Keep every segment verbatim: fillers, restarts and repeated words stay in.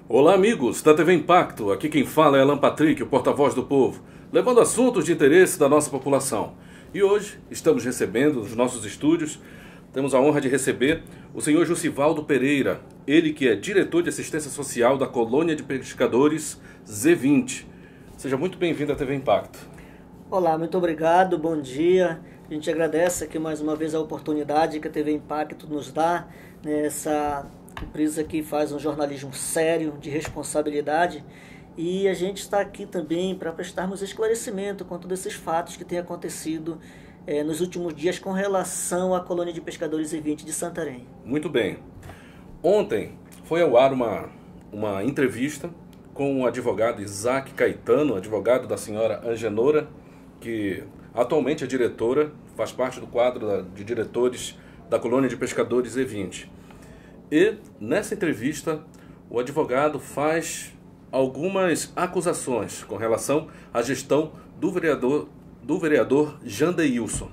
Olá amigos da T V Impacto, aqui quem fala é Alan Patrick, o porta-voz do povo, levando assuntos de interesse da nossa população. E hoje estamos recebendo nos nossos estúdios, temos a honra de receber o senhor Jussivaldo Pereira, ele que é diretor de assistência social da Colônia de Pescadores Z vinte. Seja muito bem-vindo à T V Impacto. Olá, muito obrigado, bom dia. A gente agradece aqui mais uma vez a oportunidade que a T V Impacto nos dá, nessa empresa que faz um jornalismo sério, de responsabilidade, e a gente está aqui também para prestarmos esclarecimento com todos esses fatos que têm acontecido eh, nos últimos dias com relação à Colônia de Pescadores Z vinte de Santarém. Muito bem. Ontem foi ao ar uma, uma entrevista com o advogado Isaac Caetano, advogado da senhora Angenora, que atualmente é diretora, faz parte do quadro de diretores da Colônia de Pescadores Z vinte. E nessa entrevista o advogado faz algumas acusações com relação à gestão do vereador, do vereador Jandeilson.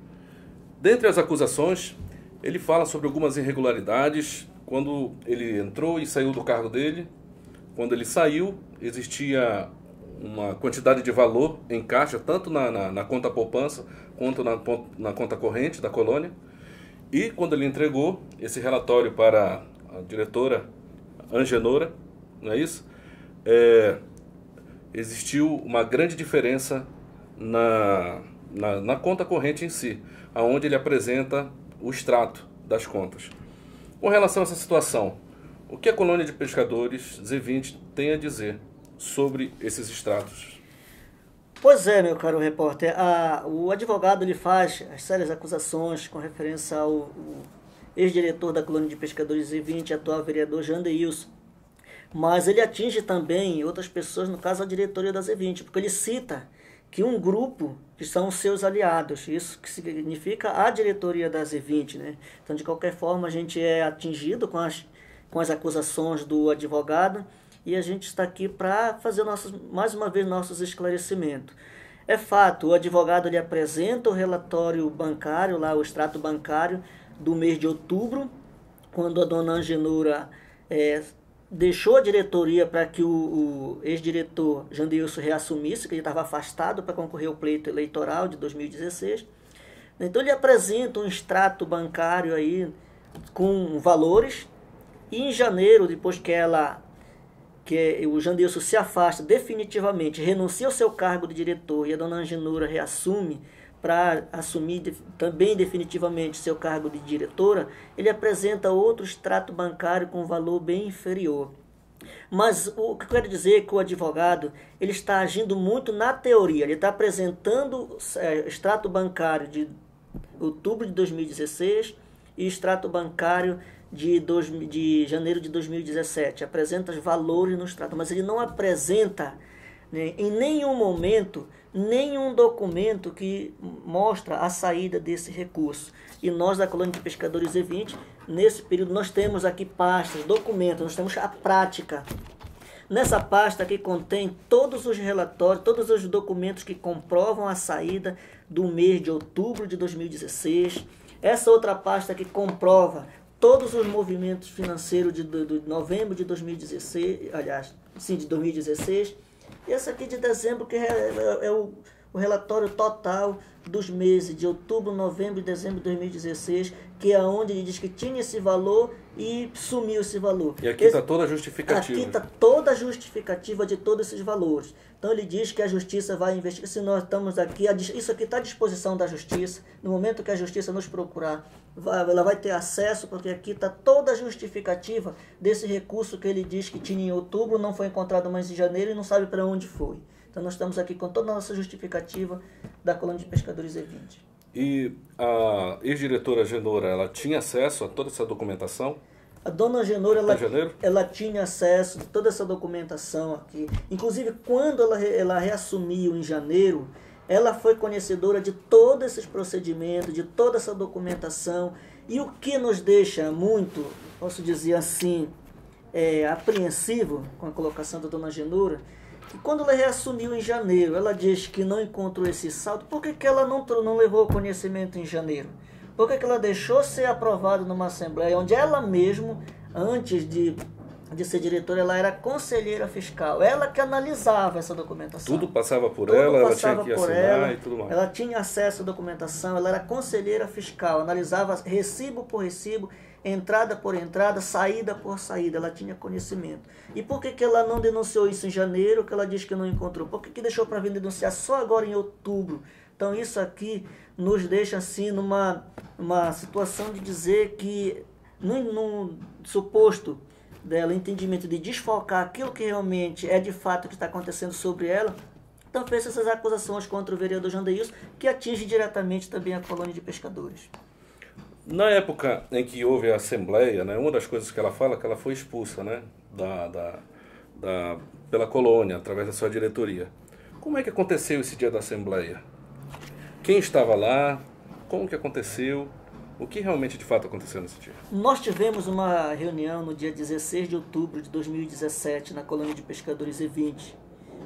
Dentre as acusações, ele fala sobre algumas irregularidades quando ele entrou e saiu do cargo dele. Quando ele saiu, existia uma quantidade de valor em caixa, tanto na, na, na conta poupança quanto na, na conta corrente da colônia. E quando ele entregou esse relatório para a diretora Angenora, não é isso? É, existiu uma grande diferença na, na, na conta corrente em si, onde ele apresenta o extrato das contas. Com relação a essa situação, o que a Colônia de Pescadores Z vinte tem a dizer sobre esses extratos? Pois é, meu caro repórter, a, o advogado ele faz as sérias acusações com referência ao, ao ex-diretor da Colônia de Pescadores Z vinte, atual vereador Jandeilson, mas ele atinge também outras pessoas, no caso a diretoria da Z vinte, porque ele cita que um grupo que são seus aliados, isso que significa a diretoria da Z vinte, né? Então, de qualquer forma, a gente é atingido com as, com as acusações do advogado, e a gente está aqui para fazer nossos, mais uma vez nossos esclarecimentos. É fato, o advogado ele apresenta o relatório bancário, lá, o extrato bancário do mês de outubro, quando a dona Angenora é, deixou a diretoria para que o, o ex-diretor Jandeilson reassumisse, que ele estava afastado para concorrer ao pleito eleitoral de dois mil e dezesseis. Então ele apresenta um extrato bancário aí com valores, e em janeiro, depois que ela que o Jandeilson se afasta definitivamente, renuncia ao seu cargo de diretor e a dona Angenora reassume para assumir de, também definitivamente seu cargo de diretora, ele apresenta outro extrato bancário com valor bem inferior. Mas o que eu quero dizer é que o advogado ele está agindo muito na teoria, ele está apresentando é, extrato bancário de outubro de dois mil e dezesseis e extrato bancário De, dois, de janeiro de dois mil e dezessete, apresenta os valores no extrato, mas ele não apresenta, né, em nenhum momento, nenhum documento que mostra a saída desse recurso. E nós da Colônia de Pescadores Z vinte, nesse período, nós temos aqui pastas, documentos, nós temos a prática. Nessa pasta aqui contém todos os relatórios, todos os documentos que comprovam a saída do mês de outubro de dois mil e dezesseis. Essa outra pasta que comprova todos os movimentos financeiros de, de, de novembro de dois mil e dezesseis, aliás, sim, de dois mil e dezesseis, e essa aqui de dezembro, que é, é, é o, o relatório total dos meses de outubro, novembro e dezembro de dois mil e dezesseis, que é onde ele diz que tinha esse valor e sumiu esse valor. E aqui está toda a justificativa. Aqui está toda a justificativa de todos esses valores. Então ele diz que a justiça vai investigar. Se nós estamos aqui, isso aqui está à disposição da justiça. No momento que a justiça nos procurar, ela vai ter acesso, porque aqui está toda a justificativa desse recurso que ele diz que tinha em outubro, não foi encontrado mais em janeiro e não sabe para onde foi. Então nós estamos aqui com toda a nossa justificativa da Colônia de Pescadores Z vinte. E a ex-diretora Angenora, ela tinha acesso a toda essa documentação? A dona Angenora, ela, ela tinha acesso a toda essa documentação aqui. Inclusive, quando ela, ela reassumiu em janeiro, ela foi conhecedora de todos esses procedimentos, de toda essa documentação. E o que nos deixa muito, posso dizer assim, é, apreensivo com a colocação da dona Angenora, que quando ela reassumiu em janeiro, ela diz que não encontrou esse saldo. Por que, que ela não, não levou conhecimento em janeiro? Por que, que ela deixou ser aprovado numa assembleia onde ela mesma, antes de de ser diretora, ela era conselheira fiscal. Ela que analisava essa documentação. Tudo passava por Tudo ela, passava ela tinha que por assinar ela, e tudo mais. Ela tinha acesso à documentação, ela era conselheira fiscal, analisava recibo por recibo, entrada por entrada, saída por saída, ela tinha conhecimento. E por que, que ela não denunciou isso em janeiro, que ela diz que não encontrou? Por que, que deixou para vir denunciar só agora em outubro? Então isso aqui nos deixa assim numa uma situação de dizer que, num, num suposto dela, entendimento de desfocar aquilo que realmente é de fato que está acontecendo sobre ela, então fez essas acusações contra o vereador Jandeilson, que atinge diretamente também a colônia de pescadores. Na época em que houve a assembleia, né, uma das coisas que ela fala é que ela foi expulsa, né, da, da, da, pela colônia, através da sua diretoria. Como é que aconteceu esse dia da assembleia? Quem estava lá? Como que aconteceu? O que realmente de fato aconteceu nesse dia? Nós tivemos uma reunião no dia dezesseis de outubro de dois mil e dezessete na colônia de pescadores E vinte.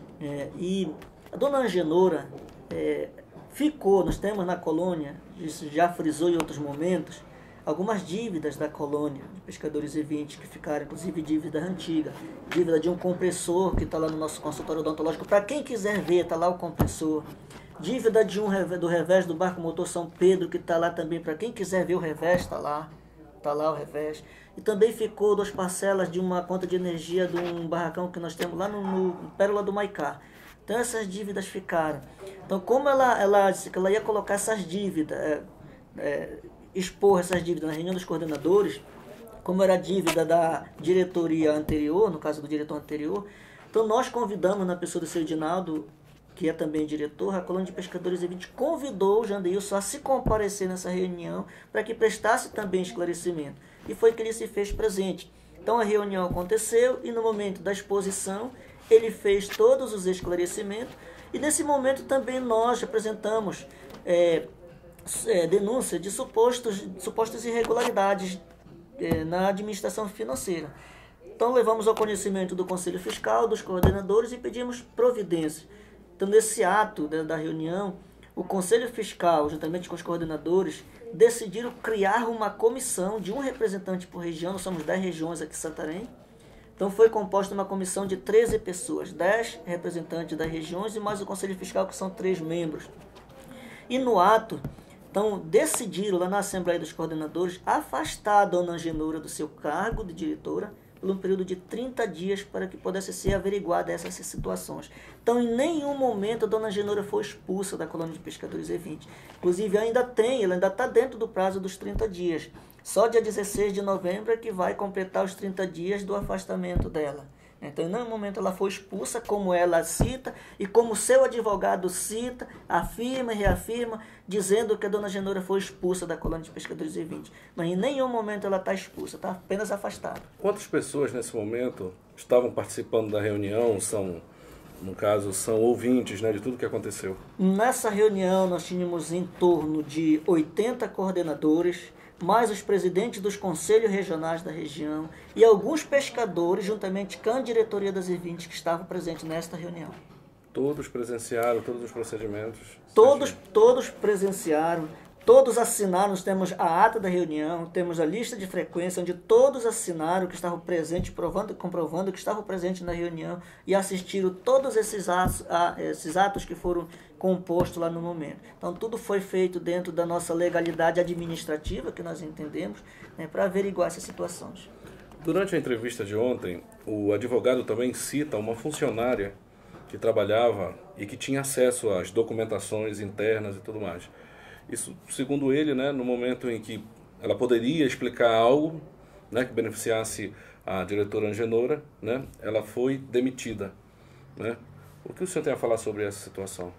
É, e a dona Angenora é, ficou, nós temos na colônia, isso já frisou em outros momentos, algumas dívidas da colônia de pescadores E vinte que ficaram, inclusive dívida antiga, dívida de um compressor que está lá no nosso consultório odontológico. Para quem quiser ver, está lá o compressor. Dívida de um, do revés do barco motor São Pedro, que está lá também, para quem quiser ver o revés, está lá. Está lá o revés. E também ficou duas parcelas de uma conta de energia de um barracão que nós temos lá no, no Pérola do Maicá. Então essas dívidas ficaram. Então como ela, ela disse que ela ia colocar essas dívidas, é, é, expor essas dívidas na reunião dos coordenadores, como era a dívida da diretoria anterior, no caso do diretor anterior, então nós convidamos na pessoa do seu Edinaldo, que é também diretor, a colônia de pescadores E vinte convidou o Jandeilson a se comparecer nessa reunião para que prestasse também esclarecimento. E foi que ele se fez presente. Então a reunião aconteceu e no momento da exposição ele fez todos os esclarecimentos e nesse momento também nós apresentamos é, é, denúncia de supostos, supostas irregularidades é, na administração financeira. Então levamos ao conhecimento do Conselho Fiscal, dos coordenadores e pedimos providências. Então, nesse ato da reunião, o Conselho Fiscal, juntamente com os coordenadores, decidiram criar uma comissão de um representante por região. Nós somos dez regiões aqui em Santarém. Então, foi composta uma comissão de treze pessoas, dez representantes das regiões e mais o Conselho Fiscal, que são três membros. E no ato, então, decidiram, lá na Assembleia dos Coordenadores, afastar a dona Angenora do seu cargo de diretora, por um período de trinta dias para que pudesse ser averiguada essas situações. Então, em nenhum momento a dona Angenora foi expulsa da colônia de pescadores E vinte. Inclusive, ainda tem, ela ainda está dentro do prazo dos trinta dias. Só dia dezesseis de novembro é que vai completar os trinta dias do afastamento dela. Então, em nenhum momento ela foi expulsa, como ela cita, e como seu advogado cita, afirma e reafirma, dizendo que a dona Angenora foi expulsa da colônia de pescadores E vinte. Mas em nenhum momento ela está expulsa, está apenas afastada. Quantas pessoas nesse momento estavam participando da reunião, são, no caso, são ouvintes, né, de tudo que aconteceu? Nessa reunião nós tínhamos em torno de oitenta coordenadores, mais os presidentes dos conselhos regionais da região e alguns pescadores, juntamente com a diretoria das E vinte, que estavam presentes nesta reunião. Todos presenciaram todos os procedimentos? Todos, todos presenciaram, todos assinaram. Nós temos a ata da reunião, temos a lista de frequência, onde todos assinaram que estavam presentes, provando, comprovando que estavam presentes na reunião e assistiram todos esses atos, esses atos que foram compostos lá no momento. Então, tudo foi feito dentro da nossa legalidade administrativa, que nós entendemos, né, para averiguar essas situações. Durante a entrevista de ontem, o advogado também cita uma funcionária que trabalhava e que tinha acesso às documentações internas e tudo mais. Isso, segundo ele, né, no momento em que ela poderia explicar algo, né, que beneficiasse a diretora Angenora, né, ela foi demitida, né? O que o senhor tem a falar sobre essa situação?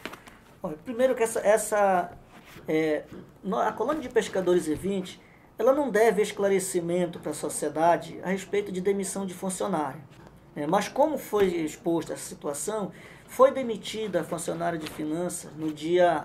Olha, primeiro que essa, essa é, a colônia de pescadores E vinte, ela não deve esclarecimento para a sociedade a respeito de demissão de funcionário. É, mas como foi exposta essa situação, foi demitida a funcionária de finanças no dia,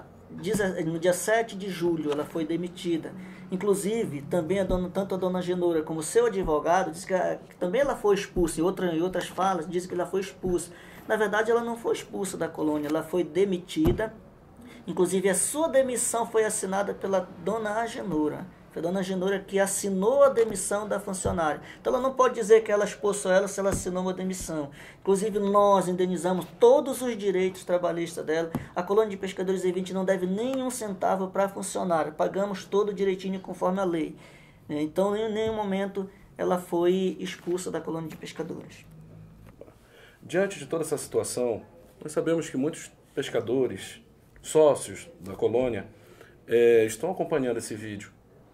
no dia sete de julho, ela foi demitida. Inclusive, também a dona, tanto a dona Angenora como o seu advogado disse que, a, que também ela foi expulsa, em, outra, em outras falas, disse que ela foi expulsa. Na verdade, ela não foi expulsa da colônia, ela foi demitida. Inclusive, a sua demissão foi assinada pela dona Angenora. Foi a dona Angenora que assinou a demissão da funcionária. Então ela não pode dizer que ela expulsou ela se ela assinou uma demissão. Inclusive nós indenizamos todos os direitos trabalhistas dela. A colônia de pescadores E vinte não deve nenhum centavo para a funcionária. Pagamos todo direitinho conforme a lei. Então em nenhum momento ela foi expulsa da colônia de pescadores. Diante de toda essa situação, nós sabemos que muitos pescadores, sócios da colônia, é, estão acompanhando esse vídeo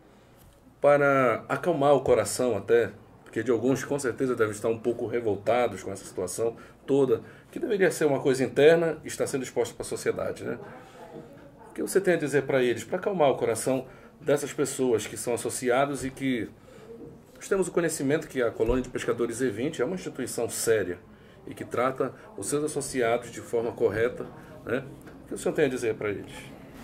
para acalmar o coração até, porque de alguns com certeza devem estar um pouco revoltados com essa situação toda, que deveria ser uma coisa interna e está sendo exposta para a sociedade, né? O que você tem a dizer para eles, para acalmar o coração dessas pessoas que são associados e que nós temos o conhecimento que a colônia de pescadores E vinte é uma instituição séria e que trata os seus associados de forma correta, né? O que o senhor tem a dizer para eles?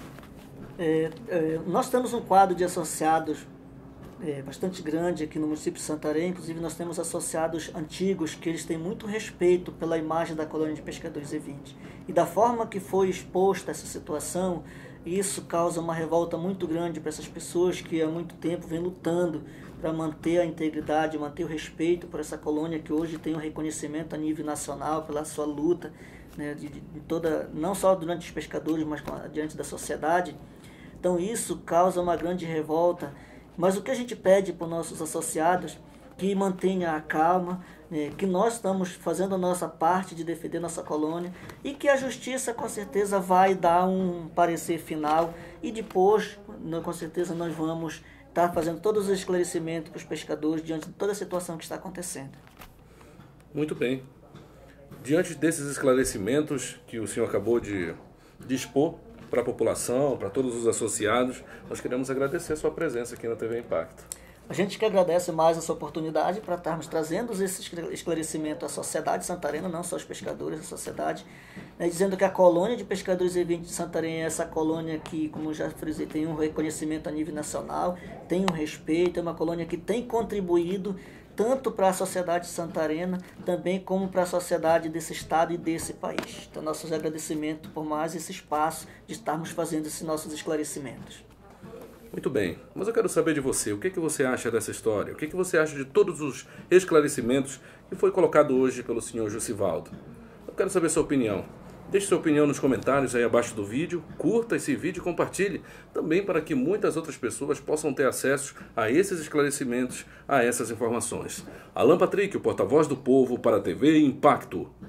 É, é, nós temos um quadro de associados é, bastante grande aqui no município de Santarém. Inclusive nós temos associados antigos que eles têm muito respeito pela imagem da colônia de pescadores E vinte. E da forma que foi exposta essa situação, isso causa uma revolta muito grande para essas pessoas que há muito tempo vêm lutando para manter a integridade, manter o respeito por essa colônia que hoje tem um reconhecimento a nível nacional pela sua luta, né, de, de toda, não só durante os pescadores, mas diante da sociedade. Então isso causa uma grande revolta. Mas o que a gente pede para os nossos associados, que mantenha a calma, né, que nós estamos fazendo a nossa parte de defender nossa colônia e que a justiça com certeza vai dar um parecer final e depois, com certeza, nós vamos estar fazendo todos os esclarecimentos para os pescadores diante de toda a situação que está acontecendo. Muito bem. Diante desses esclarecimentos que o senhor acabou de dispor para a população, para todos os associados, nós queremos agradecer a sua presença aqui na T V Impacto. A gente que agradece mais essa oportunidade para estarmos trazendo esse esclarecimento à sociedade santarena, não só aos pescadores, à sociedade, né, dizendo que a colônia de pescadores E vinte de Santarém é essa colônia que, como já frisei, tem um reconhecimento a nível nacional, tem um respeito, é uma colônia que tem contribuído tanto para a sociedade santarena, também como para a sociedade desse estado e desse país. Então, nossos agradecimentos por mais esse espaço de estarmos fazendo esses nossos esclarecimentos. Muito bem, mas eu quero saber de você, o que, que você acha dessa história? O que, que você acha de todos os esclarecimentos que foi colocado hoje pelo senhor Jussivaldo? Eu quero saber sua opinião. Deixe sua opinião nos comentários aí abaixo do vídeo, curta esse vídeo e compartilhe, também para que muitas outras pessoas possam ter acesso a esses esclarecimentos, a essas informações. Alan Patrick, o porta-voz do povo para a T V Impacto.